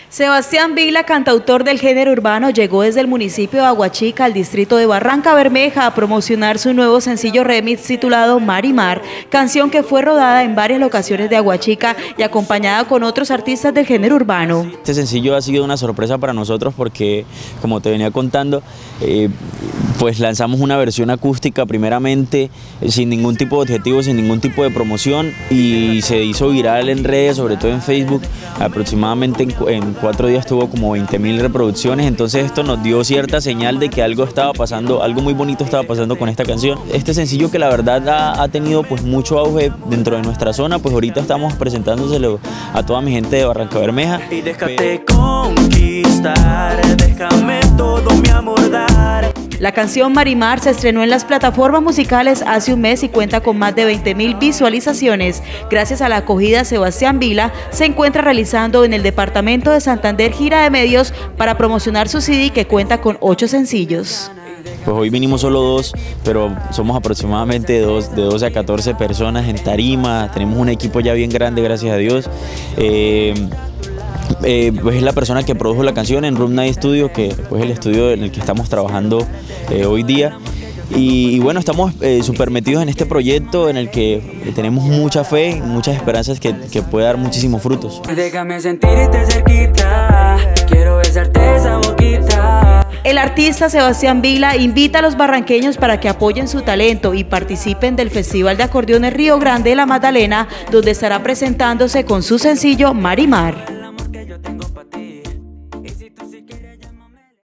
Sebastián Vila, cantautor del género urbano, llegó desde el municipio de Aguachica al distrito de Barrancabermeja a promocionar su nuevo sencillo remix titulado Marimar, canción que fue rodada en varias locaciones de Aguachica y acompañada con otros artistas del género urbano. Este sencillo ha sido una sorpresa para nosotros porque, como te venía contando, pues lanzamos una versión acústica primeramente, sin ningún tipo de objetivo, sin ningún tipo de promoción, y se hizo viral en redes, sobre todo en Facebook. Aproximadamente en 4 días tuvo como 20.000 reproducciones, entonces esto nos dio cierta señal de que algo estaba pasando, algo muy bonito estaba pasando con esta canción. Este sencillo, que la verdad ha tenido pues mucho auge dentro de nuestra zona, pues ahorita estamos presentándoselo a toda mi gente de Barrancabermeja. Y déjate conquistar, déjame todo mi amor dar. La canción Marimar se estrenó en las plataformas musicales hace un mes y cuenta con más de 20.000 visualizaciones. Gracias a la acogida, Sebastián Vila se encuentra realizando en el departamento de Santander gira de medios para promocionar su CD, que cuenta con 8 sencillos. Pues hoy vinimos solo 2, pero somos aproximadamente de 12 a 14 personas en tarima. Tenemos un equipo ya bien grande, gracias a Dios. Pues es la persona que produjo la canción en Room Night Studio, que pues, es el estudio en el que estamos trabajando hoy día. Y bueno, estamos súper metidos en este proyecto en el que tenemos mucha fe y muchas esperanzas que puede dar muchísimos frutos. Déjame sentirte cerquita, quiero besarte esa boquita. El artista Sebastián Vila invita a los barranqueños para que apoyen su talento y participen del Festival de Acordeones Río Grande de la Magdalena, donde estará presentándose con su sencillo Marimar.